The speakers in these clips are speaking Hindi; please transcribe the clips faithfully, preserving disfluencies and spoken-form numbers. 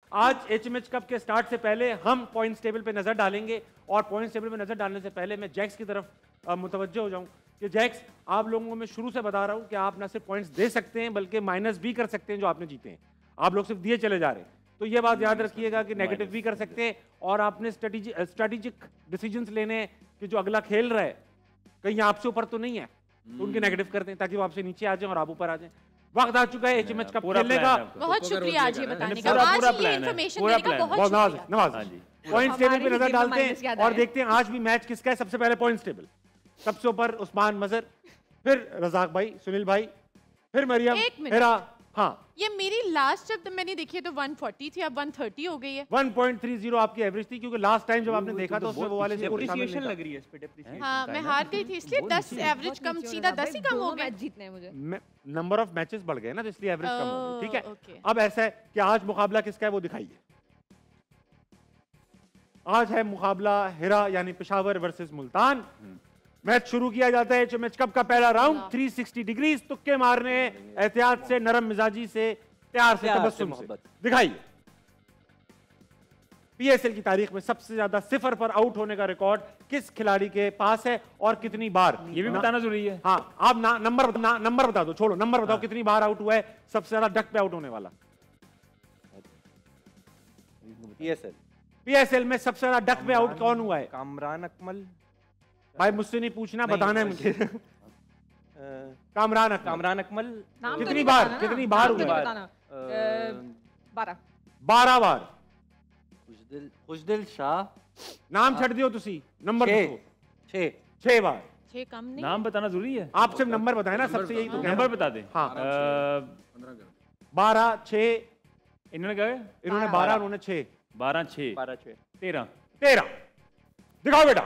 आज एचएमएच कप के स्टार्ट से पहले हम पॉइंट्स टेबल पे नजर डालेंगे और पॉइंट्स टेबल पे नजर डालने से पहले मैं जैक्स की तरफ मुतवज्जो हो जाऊं कि जैक्स, आप लोगों को मैं शुरू से बता रहा हूं कि आप ना सिर्फ पॉइंट्स दे सकते हैं बल्कि माइनस भी कर सकते हैं जो आपने जीते हैं। आप लोग सिर्फ दिए चले जा रहे हैं, तो ये बात याद रखिएगा कि नेगेटिव भी कर सकते हैं और आपने स्ट्रेटेजिक डिसीजंस लेने हैं कि जो अगला खेल रहा है कहीं आपसे ऊपर तो नहीं है, तो उनके नेगेटिव करते हैं ताकि वो आपसे नीचे आ जाए और आप ऊपर आ जाए। वक्त आ चुका है एचएमएच कप खेलने का। बहुत शुक्रिया आज ये बताने का, आज ये इन्फॉर्मेशन देने का बहुत शुक्रिया। नवाज, पॉइंट्स टेबल पे नजर डालते हैं और देखते हैं आज भी मैच किसका है। सबसे पहले पॉइंट्स टेबल, सबसे ऊपर उस्मान मजहर, फिर रजाक भाई, सुनील भाई, फिर मरियम, हेरा। हाँ, ये मेरी लास्ट जब मैंने देखी तो वन फोर्टी थी, अब वन थर्टी हो गई है। वन पॉइंट थ्री जीरो आपकी एवरेज थी क्योंकि लास्ट टाइम जब आपने देखा तो उसमें वो वाले डेप्रिसिएशन लग रही है इस पे, डेप्रिसिएशन। हाँ, मैं हार गई थी इसलिए दस एवरेज कम, सीधा दस ही कम हो गए। जीतने हैं मुझे, नंबर ऑफ मैचेस बढ़ गए ना, तो इसलिए एवरेज कम हो गई। ठीक है, अब ऐसा है कि आज मुकाबला किसका है वो दिखाइए। आज है मुकाबला हिरा यानी पेशावर वर्सेस मुल्तान। मैच शुरू किया जाता है एचएमएच कप का पहला राउंड। थ्री सिक्सटी डिग्रीज तुक्के मारने, एहतियात से, नरम मिजाजी से, प्यार से, तबस्सुम से। दिखाइए। पीएसएल की तारीख में सबसे ज्यादा सिफर पर आउट होने का रिकॉर्ड किस खिलाड़ी के पास है और कितनी बार, ये भी बताना जरूरी है। हाँ, आप ना, नंबर ना, नंबर बता दो, छोड़ो नंबर बताओ। हाँ। कितनी बार आउट हुआ है सबसे ज्यादा डक पे आउट होने वाला? पीएसएल पीएसएल में सबसे ज्यादा डक पे आउट कौन हुआ है? कामरान अकमल। भाई मुझसे नहीं पूछना, बताना है मुझे। कामरान अकमल। कामरान अकमल कितनी बार, कितनी बार हुआ? बारह बारह बार। खुशदिल खुशदिल शाह। नाम छड़ दियो तुसी, नंबर दो। छह छह बार। छह कम नहीं, नाम बताना जरूरी है। आप सिर्फ नंबर बताए ना, सबसे यही तो नंबर बता दे। हाँ, बारह, छह। इन्होंने कहा, इन्होंने बारह, उन्होंने छह। बारह छह बारह छह तेरह तेरह। दिखाओ बेटा।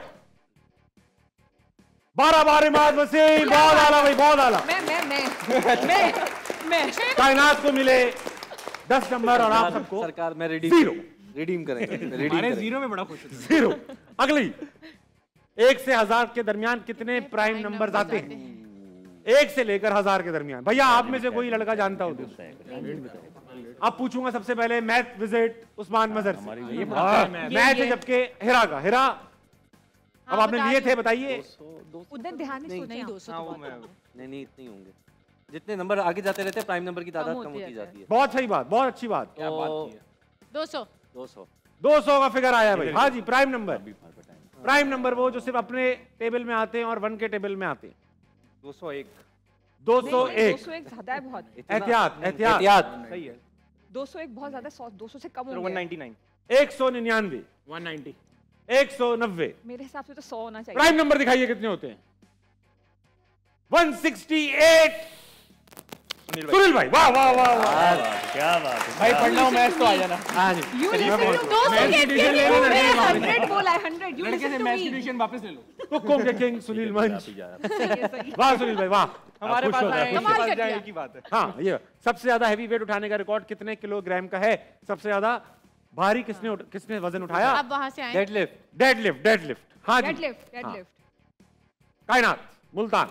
बारह बार इमाद वसीम, बहुत आला भाई, बहुत आला। मैं मैं मैं मैं मैं कायनात को मिले दस नंबर और आप सबको सरकार मैं रेडी जीरो रिडीम करेंगे। रिडीम जीरो में बड़ा खुश हूं। जीरो। अगली, एक से हजार के दरमियान कितने प्राइम नंबर आते हैं? एक से लेकर हजार के दरमियान। भैया आप में से कोई लड़का जानता हो तो अब पूछूंगा सबसे पहले मैथ विजिट उस्मान मजहर से। मैच है जबकि हिरा का। हिरा, अब आपने लिए थे, बताइए। उधर ध्यान से नहीं, दो सौ नहीं नहीं इतने होंगे। जितने नंबर आगे जाते रहते हैं प्राइम नंबर की तादाद कम होती जाती है। बहुत सही बात, बहुत अच्छी बात। क्या बात की है? दो सौ दो सौ दो सौ का फिगर आया भाई। हाँ जी, प्राइम नंबर। प्राइम नंबर वो जो सिर्फ अपने टेबल में आते हैं और वन के टेबल में आते हैं। दो सौ एक। दो सौ एक। दो सौ एक ज्यादा है बहुत। एहतियात, एहतियात एहतियात सही है। दो सौ एक बहुत ज्यादा, सौ दो सौ से कम हो वन गया। Ninety nine. एक सौ निन्यानवे। One ninety. एक सौ नब्बे। मेरे हिसाब से तो सौ होना चाहिए। प्राइम नंबर दिखाइए कितने होते हैं? One sixty eight. सुनील भाई, वाह वाह वाह वाह, क्या बात है भाई। पढ़ना हो मैच तो आ जाना। हाँ जी, हंड्रेड बोला है, हंड्रेड। लड़के से मैच की ट्यूशन वापस ले लो। तुक्कों के किंग सुनील मंच। वाह सुनील भाई, वाह। हमारे पास आए कमाल कर जाए दिया। की बात है। हाँ, ये सबसे ज्यादा हैवी वेट उठाने का रिकॉर्ड कितने किलोग्राम का है? सबसे ज्यादा भारी किसने उठ, किसने वजन उठाया? अब वहां से आए। Deadlift deadlift. डेडलिफ्ट, हाँ जी। Deadlift, deadlift. कायनात, मुल्तान।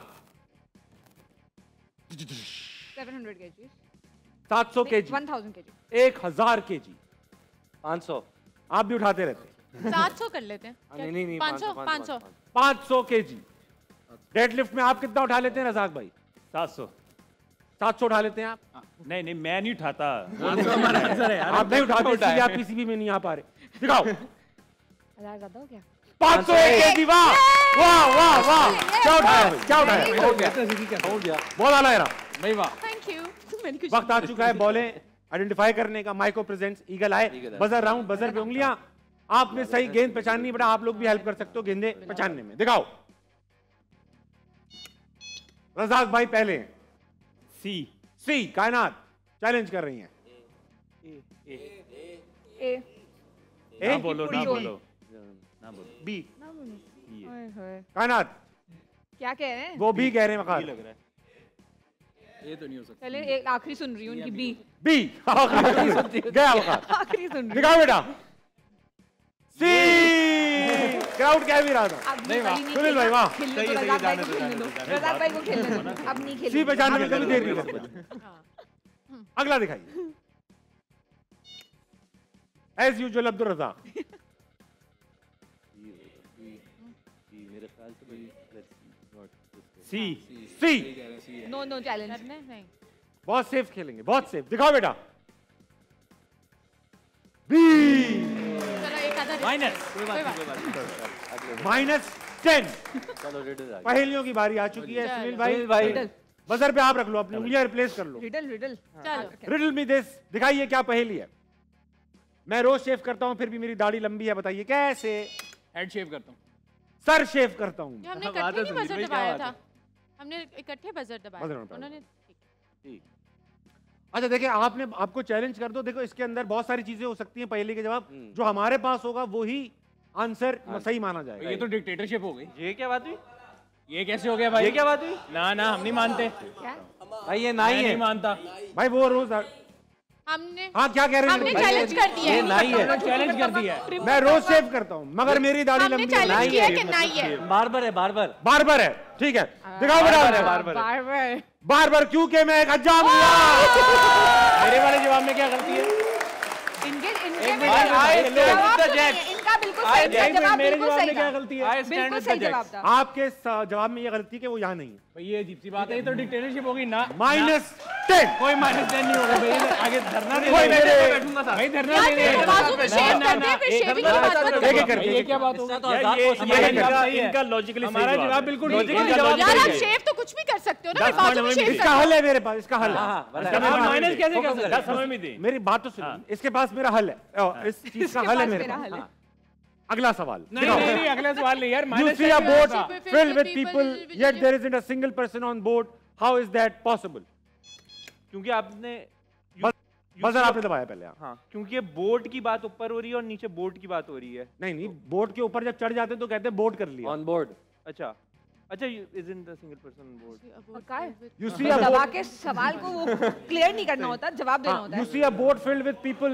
Seven hundred KG. सात सौ केजी। One thousand KG. एक हजार केजी। पाँच सौ। आप भी उठाते रहते। सात सौ कर लेते हैं। नहीं नहीं नहीं पाँच सौ पाँच सौ पाँच सौ केजी। डेडलिफ्ट में आप कितना उठा लेते हैं रजाक भाई? सात सौ। सात सौ उठा लेते हैं आप? नहीं नहीं, मैं नहीं उठाता। आप नहीं उठाते इसलिए आप पीसीबी में नहीं आ पा रहे। दिखाओ। हजार ज्यादा हो गया। पाँच सौ एक केजी। वाह वाह वाह वाह, क्या उठाया भाई, क्या उठाया? हो गया हो गया बहुत आला है। नहीं वाह, थैंक यू। वक्त आ चुका है बॉलें आइडेंटिफाई करने का। माइको प्रेजेंट्स ईगल आए। बजर राउंड, बजर पे उंगलियां। आपने सही गेंद पहचाननी, बेटा आप लोग भी हेल्प कर सकते हो गेंदे पहचानने में। दिखाओ। रजाक भाई पहले। सी। सी। कायनात चैलेंज कर रही हैं। ए ना बोलो, ना बोलो, ना बोलो। बी। ओए होए, कायनात क्या कह रहे हैं? वो भी कह रहे हैं वकार। लग रहा है ये तो नहीं हो सकता। चले एक आखिरी सुन रही हूँ उनकी। बी। बी गया वकार। आखिरी सुन रही दिखाओ बेटा। सी। क्राउड क्या भी रहा था। नहीं वाह, सुनील भाई वाह। खेलने दो, रज़ाक भाई को खेलने दो, रज़ाक भाई को खेलने दो। अब नहीं खेलने। सी पहचानने में कभी देर नहीं लगती। अगला दिखाइए। As usual Abdul Razzaq. See see no no challenge. नहीं बहुत सेफ खेलेंगे, बहुत सेफ। दिखाओ बेटा। बी चलो एक आधा माइनस कोई बात नहीं, कोई बात नहीं। Minus ten. चलो रिडल आ गया। पहेलियों की बारी आ चुकी है। सुनील भाई सुनील भाई बजर पे आप रख लो, अपनी उंगलियां रिप्लेस कर लो। Riddle riddle. चलो रिडल मी दिस, दिखाइए क्या पहेली है। मैं रोज शेव करता हूँ फिर भी मेरी दाढ़ी लंबी है, बताइए कैसे। हेड शेव करता हूँ। सर शेव करता हूँ। ये हमने हाँ, बात इकट्ठे है नहीं सुनील बजट भाई, क्या दबाया बात था, हमने इकट्ठे बजट बजट दबाया दबाया। उन्होंने। ठीक। अच्छा देखिए, आपने आपको चैलेंज कर दो। देखो इसके अंदर बहुत सारी चीजें हो सकती हैं पहेली के जवाब, जो हमारे पास होगा वो ही आंसर सही माना जाएगा। ये तो डिक्टेटरशिप हो गई। ये क्या बात हुई? ये कैसे हो गया भाई? ये क्या बात हुई? ना ना हम नहीं मानते। क्या? भाई ये ना मैं ही नहीं है। मानता। भाई वो रोज, हमने हाँ क्या कह रहे हमने हैं? चैलेंज कर दिया ये है, ना ही है। चैलेंज कर दिया है। मैं रोज शेव करता हूँ मगर मेरी दाढ़ी हमने लंबी है। चैलेंज किया है कि नहीं है। बार बार है, बार बार। बार बार है, ठीक है। दिखाओ बेटा। बार बार बार बार। बार बार क्योंकि मैं एक हज्जाम हूँ। मेरे वाले जवाब में क्या गलती है? इनके इनके एक में मिनट, I stand जवाब with the तो नहीं judge. है, इनका बिल्कुल सही था एक मिनट, जवाब, मेरे बिल्कुल जवाब सही में क्या था। गलती है? I stand बिल्कुल with सही the जवाब judge. था। आपके स- जवाब में ये गलती कि वो यहाँ नहीं है। भाई ये अजीब सी बात है, ये तो डिक्टेटरशिप होगी ना। Minus ten. कोई माइनस टेन नहीं होगा भाई, ये आगे धरना दे कोई दे। मेरे- बैठूंगा था। भाई धरना यार दे दे। तेरे बाजू में शेव ना, करते हैं, फिर ना, शेविंग की एक- बात मत एक- करो। एक करके, ये एक- क्या बात हो इसका तो गई? आजाद ये- को ये समझ इनका नहीं सही है। इनका लॉजिकली हमारा जवाब बिल्कुल ठीक है। जवाब यार आप सही है। शेव तो कुछ भी कर सकते हो ना, दस फिर बाजू में मिनट में शेव भी। कर इसका दो। हल है मेरे पास, इसका हल है। हाँ, हाँ, इसका बताइए। मेरे आप पास- माइनस कैसे कर फोकस सकते? दस समय में दी। मेरी बात तो सुनिए, इसके पास मेरा हल है। और इस चीज का इसके हल है पास मेरे मेरा पास। हल है। अगला सवाल। नहीं नहीं नहीं, अगला सवाल नहीं यार। You minus see a boat People- filled with people- people, yet there isn't a single person on board. How is that possible? क्योंकि आपने बस- बजर आपने दबाया पहले। हाँ। हाँ, क्योंकि ये बोट की बात ऊपर हो रही है और नीचे बोट की बात हो रही है। नहीं नहीं, बोट के ऊपर जब चढ़ जाते हैं तो कहते हैं बोट कर लिया। On board. अच्छा अच्छा, isn't the single person on board? पक्का है? You see a दबा boat. के सवाल को वो क्लियर नहीं करना होता, जवाब देना हाँ, होता you है। see a boat filled with people.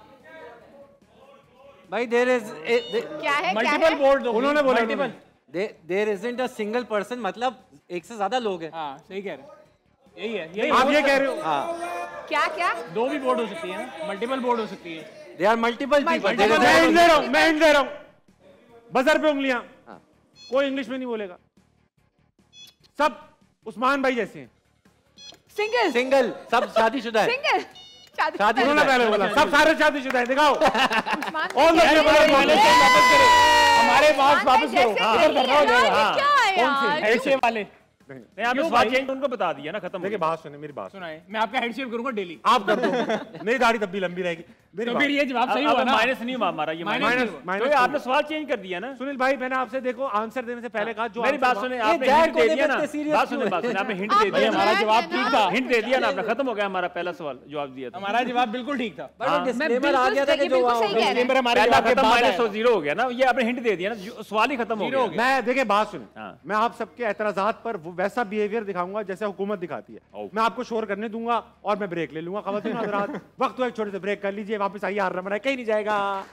भाई देयर इज क्या है क्या मल्टीपल है? बोर्ड उन्होंने बोला multiple. There isn't a single person, मतलब एक से ज्यादा लोग हैं। हाँ सही कह रहे हैं। यही है, यही आप ये कह रहे हो? हाँ, क्या क्या? दो भी बोर्ड हो सकती है ना, मल्टीपल बोर्ड हो सकती है। They are multiple people. मैं हिंट दे रहा हूँ, मैं हिंट दे रहा हूँ। बजर पे उंगलियां। हाँ। कोई इंग्लिश में नहीं बोलेगा। सब उस्मान भाई जैसे हैं। सिंगल सिंगल, सब शादीशुदा है। सिंगल शादी शादी उन्होंने पहले बोला सब सारे शादीशुदा हैं। दिखाओ। उस्मान All the भाई people are वाले वापस से वापस करो, हमारे पास उस्मान वापस भाई करो। जैसे हाँ, नहीं धरना हो है। जाएगा। यार ये क्या है यार? हेड वाले नहीं, आपने क्यों सवाल भाई? चेंज उनको बता दिया ना, खत्म हो देखिए गया। बात सुने, मेरी बात सुने। सुनाए, मैं आपका हेड शेव करूंगा डेली। आप कर दो, मेरी दाढ़ी तब भी लंबी रहेगी। मेरी तो बात- फिर ये जवाब सही अब हुआ ना। माइनस नहीं हुआ हमारा, ये माइनस माइनस नहीं माइनस हुआ। माइनस तो आपने सवाल चेंज कर दिया ना। सुनील भाई मैंने आपसे देखो आंसर देने से पहले कहा जो मेरी answer बात हुआ- सुने, ये आपने जैक हिंट दे होने दिया पे ना। इतने serious बात सुने, क्यों बात सुने, आपने हिंट आप दे दिया। हमारा जो है जवाब ना- ठीक था। हिंट दे दिया ना आपने, खत्म हो गया हमारा पहला सवाल, जवाब दिया था। हमारा जवाब बिल्कुल ठीक था। बट मैं डिस्क्लेमर आ बिल्कुल गया था सही- कि जो बिल्कुल वहाँ सही कह रहे हैं। डिस्क्लेमर हमारे पहला जवाब के खत्म, बाद माइनस आया। जीरो हो गया ना, ये आपने हिंट दे दिया ना, जो- सवाल ही खत्म हो जीरो हो गया। गया। मैं देखिए बात सुने, हाँ। मैं आप सबके एतराजात पर वो वैसा बिहेवियर दिखाऊंगा जैसे हुकूमत दिखाती है। ओ। मैं आपको शोर करने दूंगा और मैं ब्रेक ले लूंगा। खवातीन और हज़रात, वक्त हुआ एक छोटे से ब्रेक कर लीजिए, वापस आइए, हार रहा कहीं नहीं जाएगा।